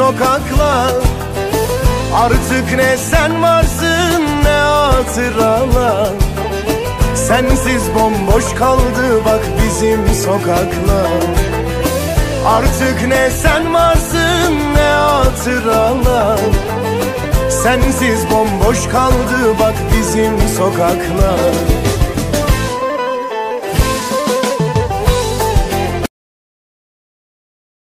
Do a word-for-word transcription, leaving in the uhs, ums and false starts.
sokaklar. Artık ne sen varsın ne hatıralar. Sensiz bomboş kaldı bak bizim sokaklar. Artık ne sen varsın ne hatıralar. Sensiz bomboş kaldı bak bizim sokaklar.